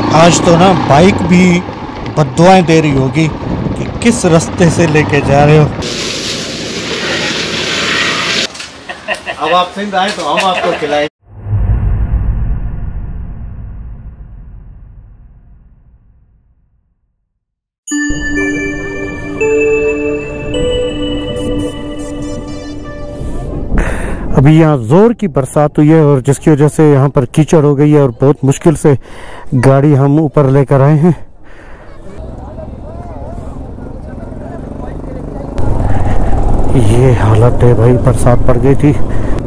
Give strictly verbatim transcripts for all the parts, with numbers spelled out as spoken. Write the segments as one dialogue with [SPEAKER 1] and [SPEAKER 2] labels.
[SPEAKER 1] आज तो ना बाइक भी बद्दुआएं दे रही होगी कि किस रास्ते से लेके जा रहे हो। अब आप सिंध आए तो हम आपको खिलाएं। अभी यहाँ जोर की बरसात हुई है और जिसकी वजह से यहाँ पर कीचड़ हो गई है और बहुत मुश्किल से गाड़ी हम ऊपर लेकर आए हैं। ये हालत है भाई, बरसात पड़ गई थी।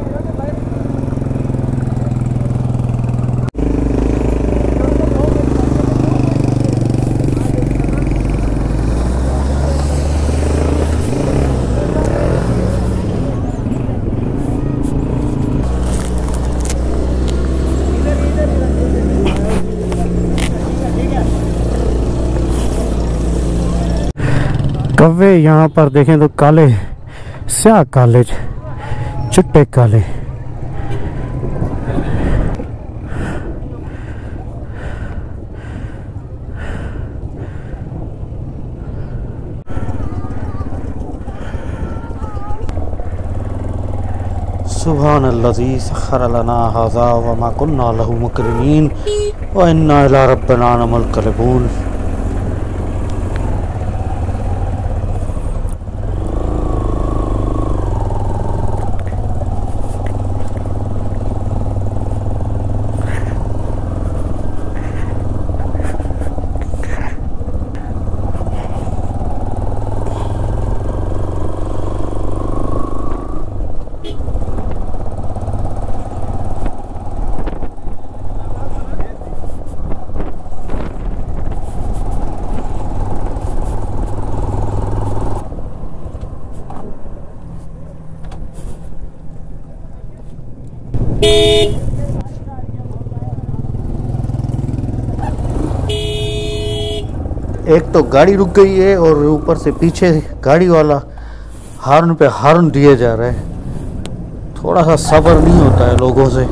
[SPEAKER 1] कौवे यहाँ पर देखें तो काले, स्याह काले, चिट्टे काले। सुब्हानल्लज़ी सख़्ख़र लना हाज़ा व मा कुन्ना लहू मुक़रिनीन व इन्ना इला रब्बिना लमुनक़लिबून। एक तो गाड़ी रुक गई है और ऊपर से पीछे गाड़ी वाला हॉर्न पे हॉर्न दिए जा रहा है। थोड़ा सा सब्र नहीं होता है लोगों से।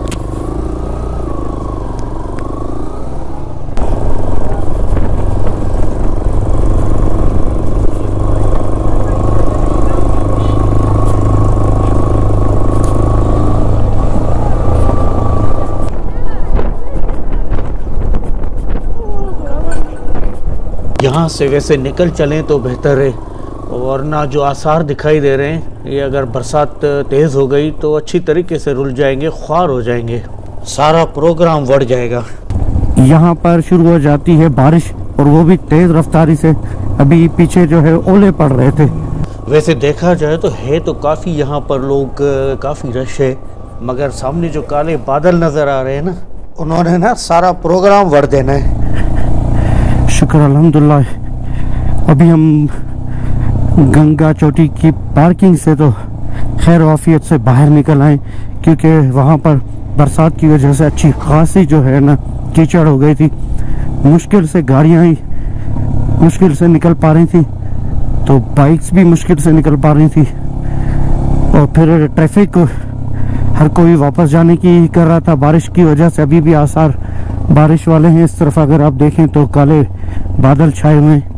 [SPEAKER 1] यहाँ से वैसे निकल चलें तो बेहतर है, वरना जो आसार दिखाई दे रहे हैं ये अगर बरसात तेज़ हो गई तो अच्छी तरीके से रुल जाएंगे, ख्वार हो जाएंगे, सारा प्रोग्राम बढ़ जाएगा। यहाँ पर शुरू हो जाती है बारिश और वो भी तेज़ रफ्तारी से। अभी पीछे जो है ओले पड़ रहे थे। वैसे देखा जाए तो है तो काफ़ी यहाँ पर लोग, काफ़ी रश है, मगर सामने जो काले बादल नज़र आ रहे हैं ना, उन्होंने ना सारा प्रोग्राम बढ़ देना है। शुक्र अल्हम्दुलिल्लाह। अभी हम गंगा चोटी की पार्किंग से तो खैर वाफियत से बाहर निकल आए, क्योंकि वहाँ पर बरसात की वजह से अच्छी खासी जो है ना कीचड़ हो गई थी। मुश्किल से गाड़ियाँ ही मुश्किल से निकल पा रही थी, तो बाइक्स भी मुश्किल से निकल पा रही थी, और फिर ट्रैफिक को हर कोई वापस जाने की कर रहा था बारिश की वजह से। अभी भी आसार बारिश वाले हैं। इस तरफ अगर आप देखें तो काले बादल छाए हुए हैं।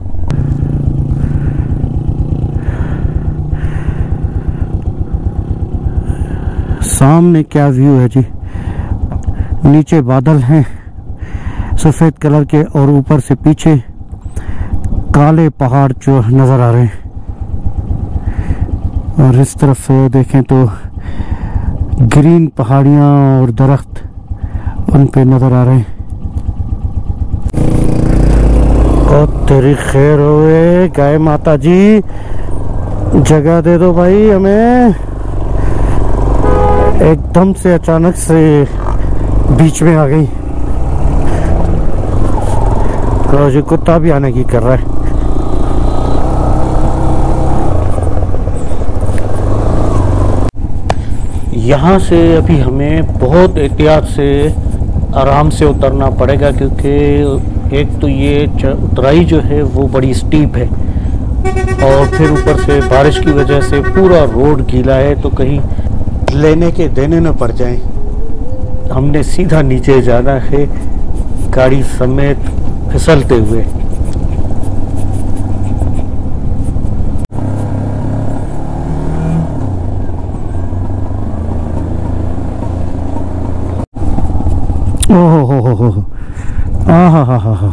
[SPEAKER 1] सामने क्या व्यू है जी, नीचे बादल हैं सफेद कलर के और ऊपर से पीछे काले पहाड़ जो नजर आ रहे हैं, और इस तरफ देखें तो ग्रीन पहाड़ियां और दरख्त उन पे नजर आ रहे हैं। ओ तेरी खैर होए गाय माता जी, जगह दे दो भाई हमें। एकदम से अचानक से बीच में आ गई, और जो कुत्ता भी आने की कर रहा है। यहाँ से अभी हमें बहुत एहतियात से आराम से उतरना पड़ेगा, क्योंकि एक तो ये उतराई जो है वो बड़ी स्टीप है, और फिर ऊपर से बारिश की वजह से पूरा रोड गीला है, तो कहीं लेने के देने न पड़ जाए। हमने सीधा नीचे जाना है गाड़ी समेत फिसलते हुए। ओहो हो हो हो, आहा हा हा हा,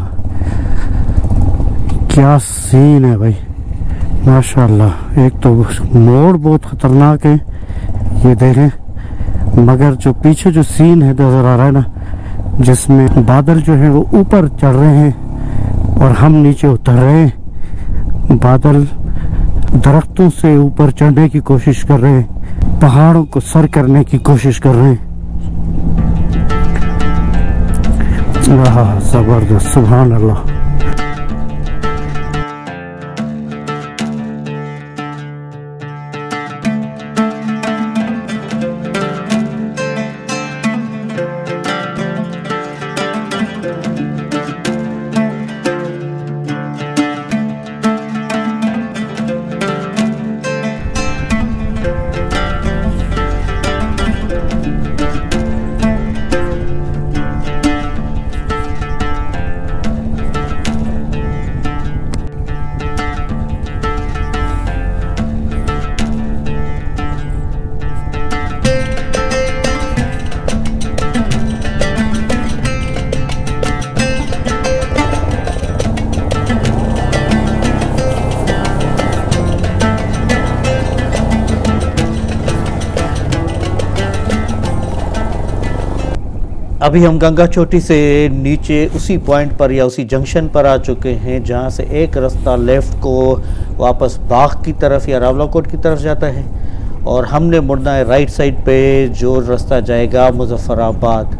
[SPEAKER 1] क्या सीन है भाई, माशाल्लाह। एक तो मोड़ बहुत खतरनाक है, ये देखें, मगर जो पीछे जो सीन है नजर आ रहा है ना, जिसमें बादल जो है वो ऊपर चढ़ रहे हैं और हम नीचे उतर रहे हैं। बादल दरख्तों से ऊपर चढ़ने की कोशिश कर रहे हैं, पहाड़ों को सर करने की कोशिश कर रहे हैं। वाह, जबरदस्त, सुभान अल्लाह। अभी हम गंगा चोटी से नीचे उसी पॉइंट पर या उसी जंक्शन पर आ चुके हैं जहां से एक रास्ता लेफ़्ट को वापस बाग की तरफ या रावलाकोट की तरफ जाता है और हमने मुड़ना है राइट साइड पे जो रास्ता जाएगा मुजफ्फराबाद।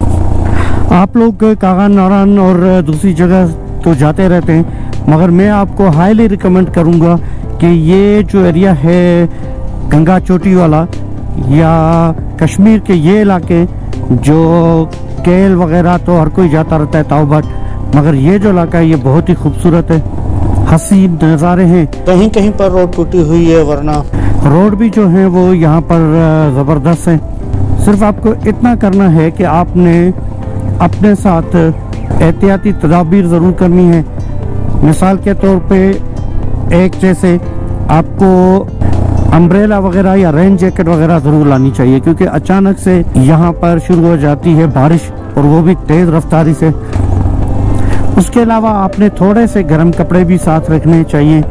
[SPEAKER 1] आप लोग कागा नारायण और दूसरी जगह तो जाते रहते हैं, मगर मैं आपको हाईली रिकमेंड करूंगा कि ये जो एरिया है गंगा चोटी वाला या कश्मीर के ये इलाके, जो केल वगैरह तो हर कोई जाता रहता है ताऊबट, मगर ये जो इलाका है ये बहुत ही खूबसूरत है, हसीन नज़ारे हैं। कहीं कहीं पर रोड टूटी हुई है, वरना रोड भी जो है वो यहाँ पर ज़बरदस्त है। सिर्फ आपको इतना करना है कि आपने अपने साथ एहतियाती तदाबीर ज़रूर करनी है। मिसाल के तौर पे एक जैसे आपको अम्ब्रेला वगैरह या रेन जैकेट वगैरह जरूर लानी चाहिए, क्योंकि अचानक से यहाँ पर शुरू हो जाती है बारिश और वो भी तेज रफ्तारी से। उसके अलावा आपने थोड़े से गर्म कपड़े भी साथ रखने चाहिए,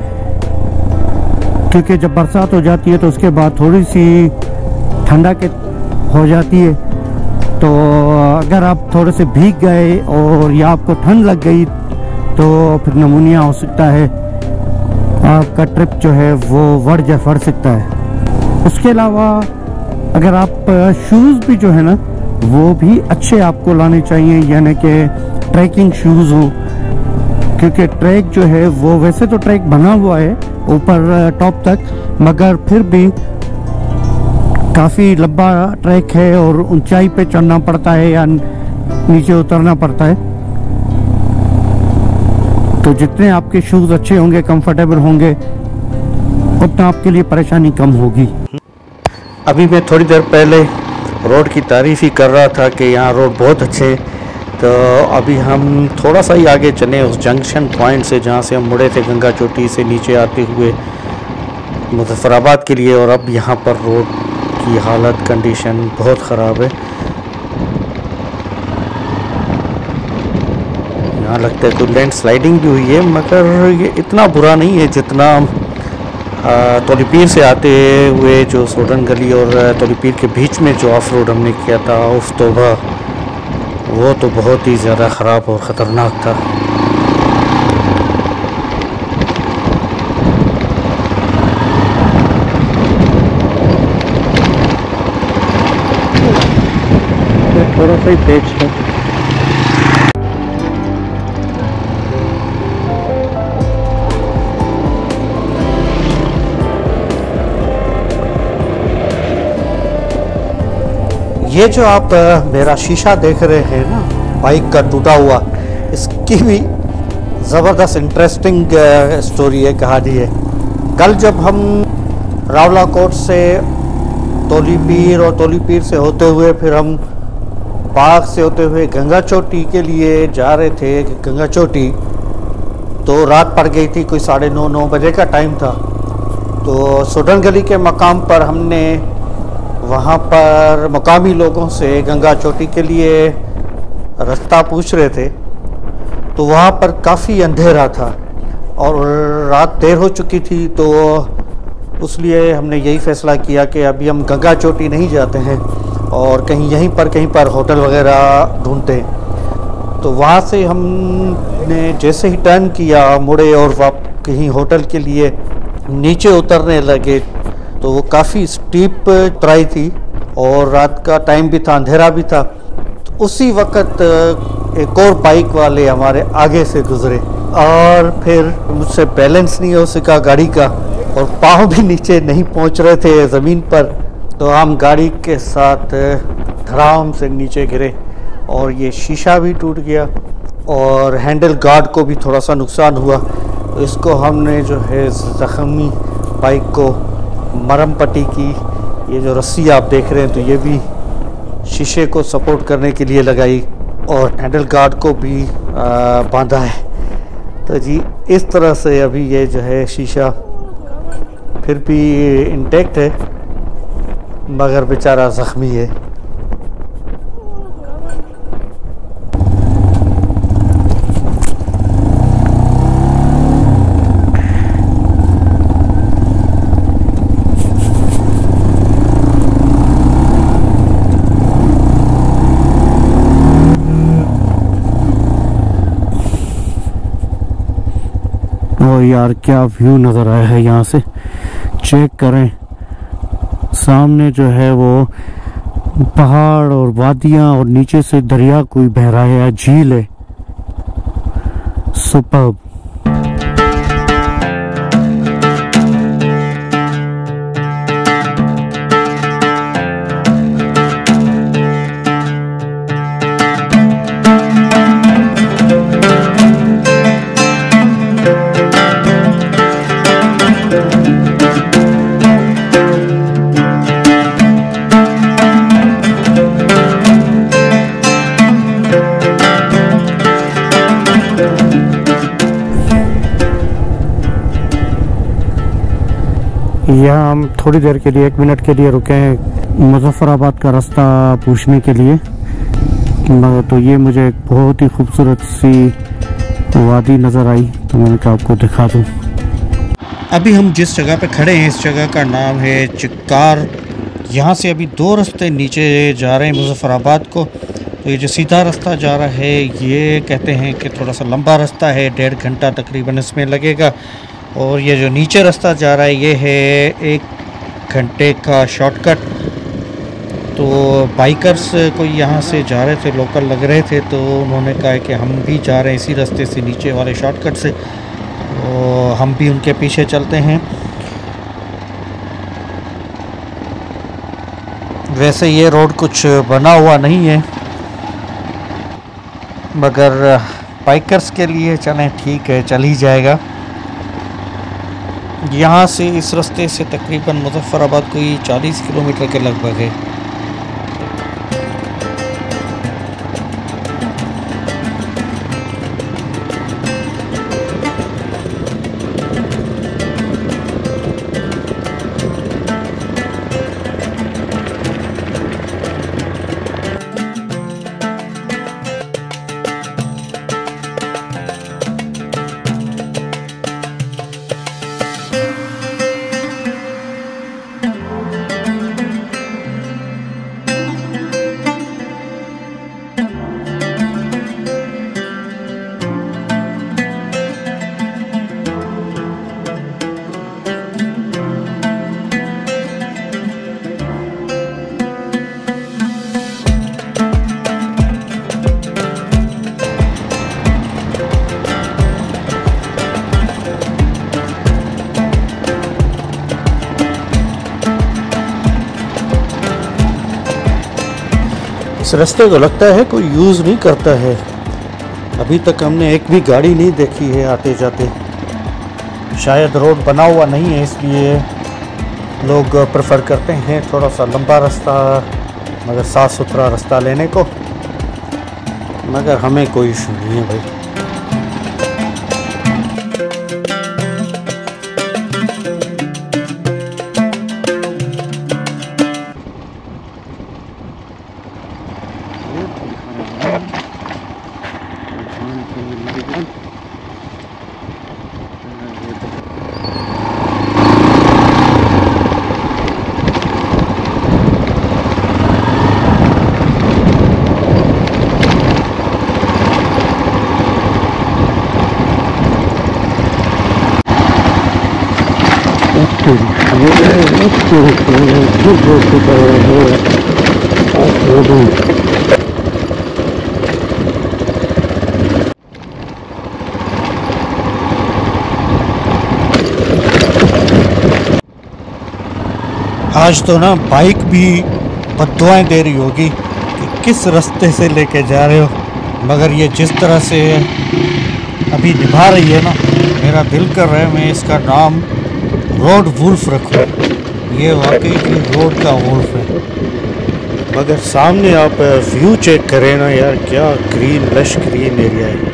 [SPEAKER 1] क्योंकि जब बरसात हो जाती है तो उसके बाद थोड़ी सी ठंडा के हो जाती है। तो अगर आप थोड़े से भीग गए और या आपको ठंड लग गई तो फिर नमूनिया हो सकता है, आपका ट्रिप जो है वो बढ़ जा बढ़ सकता है। उसके अलावा अगर आप शूज़ भी जो है ना वो भी अच्छे आपको लाने चाहिए, यानी कि ट्रैकिंग शूज़ हो, क्योंकि ट्रैक जो है वो वैसे तो ट्रैक बना हुआ है ऊपर टॉप तक, मगर फिर भी काफ़ी लंबा ट्रैक है और ऊंचाई पे चढ़ना पड़ता है या नीचे उतरना पड़ता है। तो जितने आपके शूज़ अच्छे होंगे, कंफर्टेबल होंगे, उतना आपके लिए परेशानी कम होगी। अभी मैं थोड़ी देर पहले रोड की तारीफ़ ही कर रहा था कि यहाँ रोड बहुत अच्छे, तो अभी हम थोड़ा सा ही आगे चले उस जंक्शन पॉइंट से जहाँ से हम मुड़े थे गंगा चोटी से नीचे आते हुए मुजफ्फराबाद के लिए, और अब यहाँ पर रोड की हालत कंडीशन बहुत ख़राब है। यहाँ लगता है कोई लैंड स्लाइडिंग भी हुई है, मगर ये इतना बुरा नहीं है जितना तोलीपीर से आते हुए जो सोडन गली और तोलीपीर के बीच में जो ऑफ रोड हमने किया था, उफ तौबा, वो तो बहुत ही ज़्यादा ख़राब और ख़तरनाक था। थोड़ा सा ही तेज है। ये जो आप मेरा शीशा देख रहे हैं ना बाइक का टूटा हुआ, इसकी भी ज़बरदस्त इंटरेस्टिंग स्टोरी है, कहानी है। कल जब हम रावलाकोट से तोलीपीर और तोलीपीर से होते हुए फिर हम बाग से होते हुए गंगा चोटी के लिए जा रहे थे। गंगा चोटी तो रात पड़ गई थी, कोई साढ़े नौ नौ बजे का टाइम था। तो सुडन गली के मकाम पर हमने वहाँ पर मकामी लोगों से गंगा चोटी के लिए रास्ता पूछ रहे थे। तो वहाँ पर काफ़ी अंधेरा था और रात देर हो चुकी थी, तो इसलिए हमने यही फ़ैसला किया कि अभी हम गंगा चोटी नहीं जाते हैं और कहीं यहीं पर कहीं पर होटल वगैरह ढूंढते हैं। तो वहाँ से हमने जैसे ही टर्न किया, मुड़े और वाप कहीं होटल के लिए नीचे उतरने लगे, तो वो काफ़ी स्टीप चढ़ाई थी और रात का टाइम भी था, अंधेरा भी था। तो उसी वक्त एक और बाइक वाले हमारे आगे से गुजरे और फिर मुझसे बैलेंस नहीं हो सका गाड़ी का और पाँव भी नीचे नहीं पहुंच रहे थे ज़मीन पर। तो हम गाड़ी के साथ धड़ाम से नीचे गिरे और ये शीशा भी टूट गया और हैंडल गार्ड को भी थोड़ा सा नुकसान हुआ। तो इसको हमने जो है ज़ख्मी बाइक को मरहम पट्टी की। ये जो रस्सी आप देख रहे हैं तो ये भी शीशे को सपोर्ट करने के लिए लगाई और हैंडल गार्ड को भी बांधा है। तो जी इस तरह से अभी ये जो है शीशा फिर भी इंटैक्ट है, मगर बेचारा ज़ख्मी है।
[SPEAKER 2] ओ यार क्या व्यू नज़र आया है यहाँ से, चेक करें। सामने जो है वो पहाड़ और वादियाँ और नीचे से दरिया कोई बह रहा है, झील है। सुपर्ब। यहाँ हम थोड़ी देर के लिए, एक मिनट के लिए रुके हैं मुजफ्फराबाद का रास्ता पूछने के लिए। तो ये मुझे एक बहुत ही खूबसूरत सी वादी नज़र आई, तो मैंने कहा आपको दिखा दूँ।
[SPEAKER 1] अभी हम जिस जगह पे खड़े हैं इस जगह का नाम है चिक्कार। यहाँ से अभी दो रास्ते नीचे जा रहे हैं मुजफ्फराबाद को। तो ये जो सीधा रास्ता जा रहा है ये कहते हैं कि थोड़ा सा लंबा रास्ता है, डेढ़ घंटा तकरीबन इसमें लगेगा। और ये जो नीचे रास्ता जा रहा है ये है एक घंटे का शॉर्टकट। तो बाइकर्स कोई यहाँ से जा रहे थे, लोकल लग रहे थे, तो उन्होंने कहा कि हम भी जा रहे हैं इसी रास्ते से, नीचे वाले शॉर्टकट से, तो हम भी उनके पीछे चलते हैं। वैसे ये रोड कुछ बना हुआ नहीं है, मगर बाइकर्स के लिए चलें ठीक है, चल ही जाएगा। यहाँ से इस रास्ते से तकरीबन मुजफ्फराबाद कोई चालीस किलोमीटर के लगभग है। इस रास्ते को लगता है कोई यूज़ नहीं करता है। अभी तक हमने एक भी गाड़ी नहीं देखी है आते जाते। शायद रोड बना हुआ नहीं है, इसलिए लोग प्रेफर करते हैं थोड़ा सा लंबा रास्ता मगर साफ़ सुथरा रास्ता लेने को। मगर हमें कोई इशू नहीं है भाई। आज तो ना बाइक भी बद्दुआएं दे रही होगी कि किस रास्ते से लेके जा रहे हो, मगर ये जिस तरह से अभी निभा रही है ना, मेरा दिल कर रहा है मैं इसका नाम रोड वुल्फ रखूं। ये वाकई की रोड का वुल्फ है। मगर सामने आप व्यू चेक करें ना यार, क्या ग्रीन लश ग्रीन एरिया है।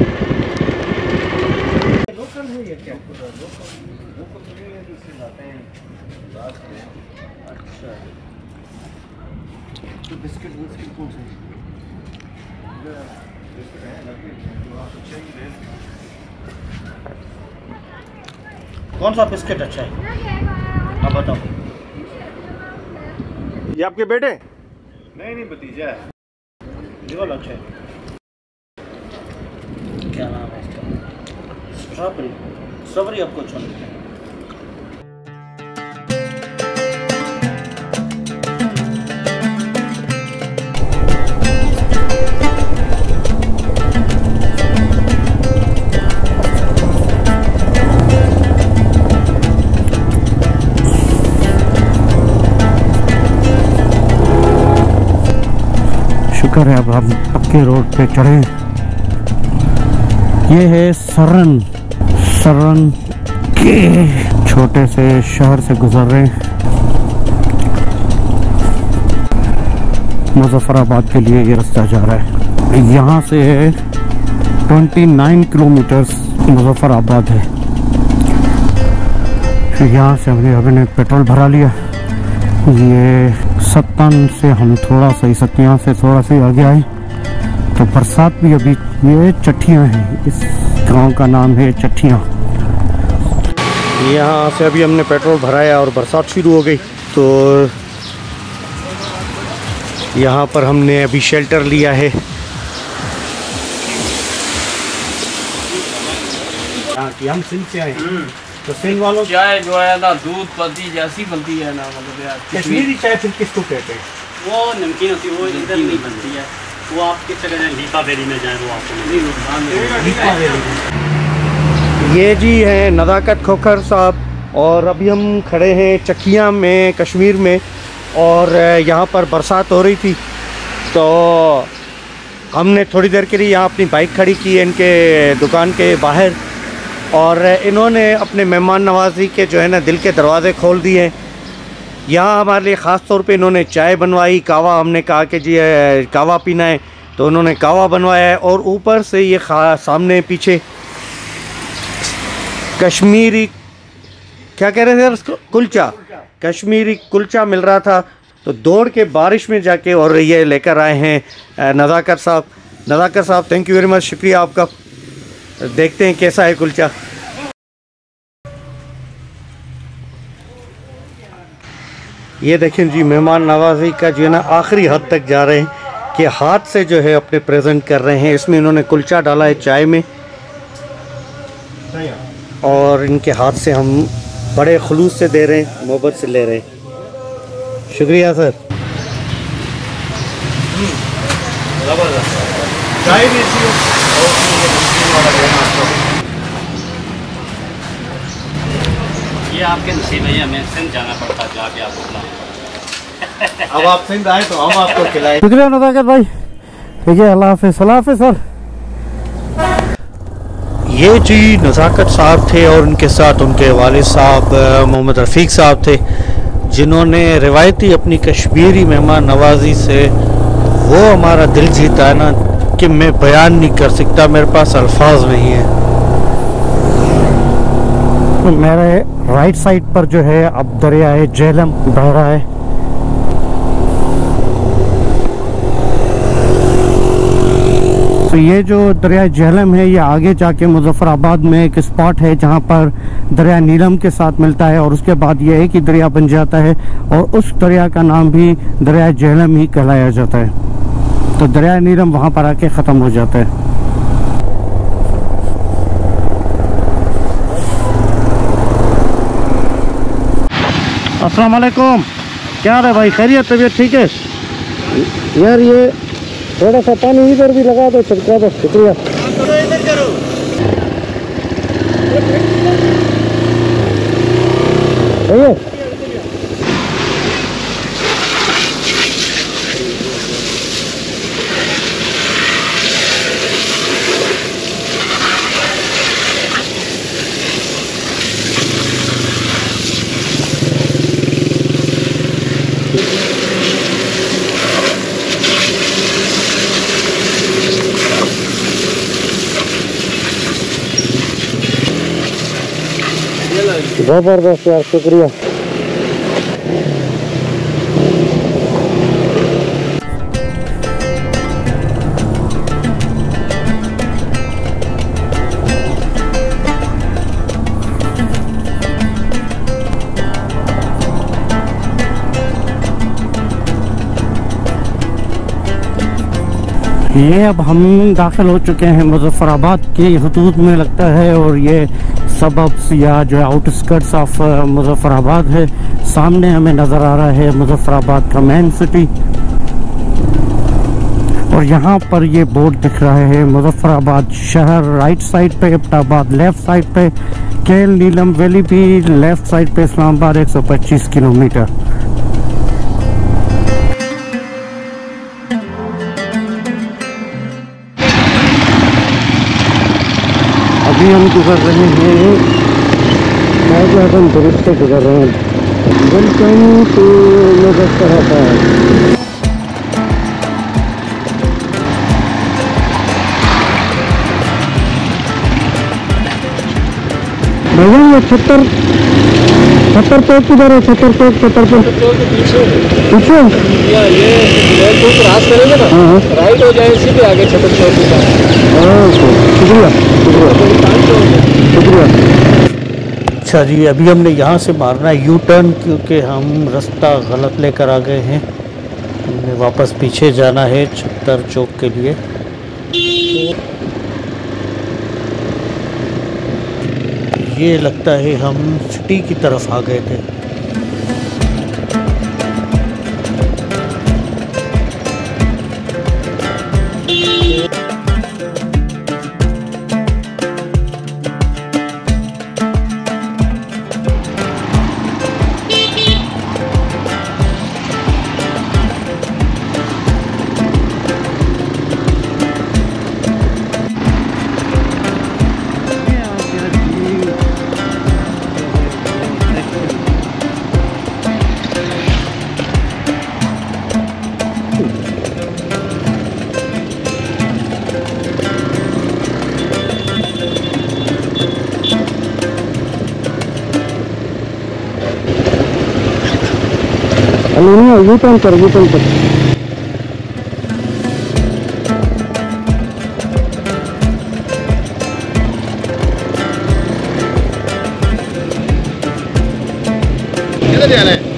[SPEAKER 1] कौन सा बिस्किट अच्छा है आप बताओ।
[SPEAKER 3] ये आपके बेटे?
[SPEAKER 4] नहीं नहीं भतीजा है।
[SPEAKER 1] ये वाला अच्छा है। क्या नाम है इसका? स्ट्रॉबेरी। स्ट्रॉबेरी आपको अच्छा लगता है?
[SPEAKER 2] शुक्र है अब हम पक्के रोड पे चढ़े। ये है सरन सरन के छोटे से शहर से गुजर रहे हैं मुजफ्फराबाद के लिए। ये रास्ता जा रहा है, यहाँ से है उनतीस किलोमीटर मुजफ्फराबाद है। फिर यहाँ से हमने अभी पेट्रोल भरा लिया। ये सत्तन से हम थोड़ा सा सतिया से थोड़ा सा आगे आए तो बरसात भी अभी, ये चट्टियाँ हैं, इस गांव का नाम है चट्टियाँ।
[SPEAKER 1] यहाँ से अभी हमने पेट्रोल भराया और बरसात शुरू हो गई, तो यहाँ पर हमने अभी शेल्टर लिया है। हम सिंध से आए, तो सिंध वालों
[SPEAKER 5] चाय जो है ना दूध पत्ती जैसी बनती है ना, मतलब यार
[SPEAKER 1] कश्मीरी चाय फिर किसको कहते हैं?
[SPEAKER 5] वो नमकीन होती है, वो इधर नहीं बनती है। वो आप किस जगह लीपा वैली में जाए वो आपको।
[SPEAKER 1] ये जी है नज़ाकत खोखर साहब, और अभी हम खड़े हैं चकिया में कश्मीर में, और यहाँ पर बरसात हो रही थी तो हमने थोड़ी देर के लिए यहाँ अपनी बाइक खड़ी की है इनके दुकान के बाहर, और इन्होंने अपने मेहमान नवाजी के जो है ना दिल के दरवाज़े खोल दिए हैं। यहाँ हमारे लिए ख़ास तौर पे इन्होंने चाय बनवाई, कावा, हमने कहा कि जी कावा पीना है तो उन्होंने कावा बनवाया है, और ऊपर से ये खा सामने पीछे कश्मीरी क्या कह रहे थे उसको, कुलचा, कश्मीरी कुलचा मिल रहा था, तो दौड़ के बारिश में जाके और ये लेकर आए हैं नज़ाकत साहब। नज़ाकत साहब थैंक यू वेरी मच, शुक्रिया आपका। देखते हैं कैसा है कुलचा। ये देखें जी मेहमान नवाजी का जो है ना आखिरी हद तक जा रहे हैं कि हाथ से जो है अपने प्रेजेंट कर रहे हैं। इसमें इन्होंने कुलचा डाला है चाय में, और इनके हाथ से हम बड़े खुलूस से दे रहे हैं, मोहब्बत से ले रहे हैं। शुक्रिया सर। चाय भी
[SPEAKER 5] ये आपके नसीब है, हमें सिंध जाना पड़ता है, जाके आपको
[SPEAKER 1] अब आप सिंध आए तो हम आपको खिलाएं।
[SPEAKER 2] शुक्रिया नज़ाकत भाई, ठीक है, अल्लाह हाफिज़। अल्लाह हाफिज़ सर।
[SPEAKER 1] ये जी नज़ाकत साहब थे और उनके साथ उनके वालिद साहब मोहम्मद रफ़ीक साहब थे, जिन्होंने रिवायती अपनी कश्मीरी मेहमान नवाजी से वो हमारा दिल जीता है ना, कि मैं बयान नहीं कर सकता, मेरे पास अल्फाज नहीं है।
[SPEAKER 2] तो मेरे राइट साइड पर जो है अब दरिया है झेलम बह रहा है। तो ये जो दरिया झेलम है ये आगे जाके मुजफ्फराबाद में एक स्पॉट है जहाँ पर दरिया नीलम के साथ मिलता है और उसके बाद ये एक ही दरिया बन जाता है और उस दरिया का नाम भी दरिया झेलम ही कहलाया जाता है। तो दरिया नीलम वहाँ पर आके ख़त्म हो जाता है। अस्सलाम वालेकुम, क्या हाल है भाई? खैरियत, तबीयत ठीक है? यार ये थोड़ा सा पानी इधर भी लगा दो, छिड़का दो, शुक्रिया। इधर करो। सही है। जबरदस्त यार, शुक्रिया। ये अब हम दाखिल हो चुके हैं मुजफ्फराबाद की हदूद में लगता है और ये सबब्स या जो आउटस्कर्ट्स ऑफ मुजफ्फराबाद है। सामने हमें नज़र आ रहा है मुजफ्फराबाद का मेन सिटी और यहाँ पर ये बोर्ड दिख रहा है मुजफ्फराबाद शहर राइट साइड पे, एबटाबाद लेफ्ट साइड पे, केल नीलम वैली भी लेफ्ट साइड पे, इस्लामाबाद एक सौ पच्चीस किलोमीटर। अभी हम गुजर रहे हैं हम दुरुस्त से गुजर रहे हैं। Welcome to Muzaffarabad. भैया ये छत्तर छत्तर चौक किधर है? छत्तर चौक छत्तर चौक पीछे पीछे ये क्रॉस करेंगे ना, राइट हो जाए सीधे आगे छत्तर चौक के पास। शुक्रिया शुक्रिया।
[SPEAKER 1] अच्छा जी, अभी हमने यहाँ से मारना है यू टर्न क्योंकि हम रास्ता गलत लेकर आ गए हैं। हमने वापस पीछे जाना है छत्तर चौक के लिए। ये लगता है हम सिटी की तरफ आ गए थे।
[SPEAKER 2] यू टर्न कर यू टर्न कर।
[SPEAKER 4] किधर जाना है?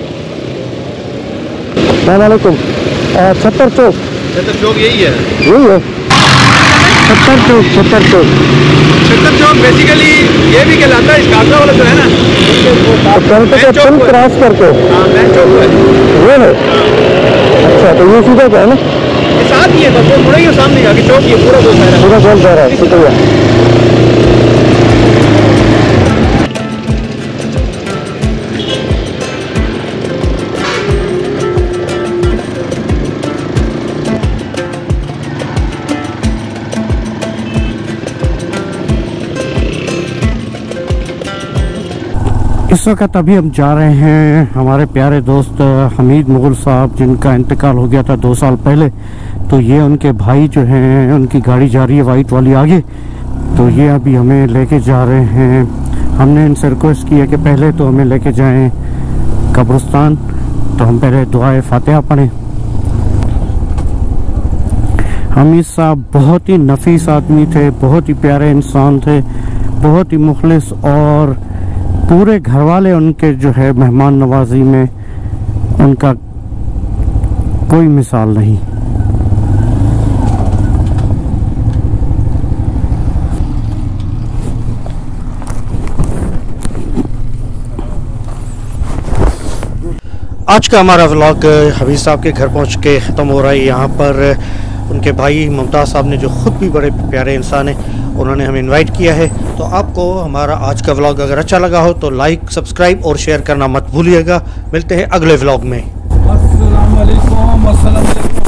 [SPEAKER 2] सलामकुम। छत्तर चौक।
[SPEAKER 4] छत्तर चौक यही है?
[SPEAKER 2] यही है छत्तर चौक। छत्तर चौक
[SPEAKER 4] छत्तर चौक बेसिकली ये भी कहलाता है, इसका वाला जो है ना,
[SPEAKER 2] पुल क्रॉस करके।
[SPEAKER 4] हाँ, मेन चौक है
[SPEAKER 2] वो है। अच्छा, तो ये सीधा क्या है ना,
[SPEAKER 4] ये साथ ही है, बस वो मुड़ेंगे सामने आगे चौक ये पूरा गोल है,
[SPEAKER 2] पूरा गोल जा रहा है। शुक्रिया। इस वक्त अभी हम जा रहे हैं हमारे प्यारे दोस्त हमीद मुगल साहब, जिनका इंतकाल हो गया था दो साल पहले। तो ये उनके भाई जो हैं, उनकी गाड़ी जा रही है वाइट वाली आगे, तो ये अभी हमें लेके जा रहे हैं। हमने इनसे रिक्वेस्ट की है कि पहले तो हमें लेके जाएं कब्रिस्तान, तो हम पहले दुआए फातिहा पढ़ें। हमीद साहब बहुत ही नफीस आदमी थे, बहुत ही प्यारे इंसान थे, बहुत ही मुखलिस, और पूरे घर वाले उनके जो है मेहमान नवाजी में उनका कोई मिसाल नहीं।
[SPEAKER 1] आज का हमारा व्लॉग हबीब साहब के घर पहुंच के ख़त्म हो रहा है। यहाँ पर उनके भाई मुमताज़ साहब ने, जो ख़ुद भी बड़े प्यारे इंसान हैं, उन्होंने हमें इनवाइट किया है। तो आपको हमारा आज का व्लॉग अगर अच्छा लगा हो तो लाइक, सब्सक्राइब और शेयर करना मत भूलिएगा। मिलते हैं अगले व्लॉग में।
[SPEAKER 4] अस्सलाम वालेकुम।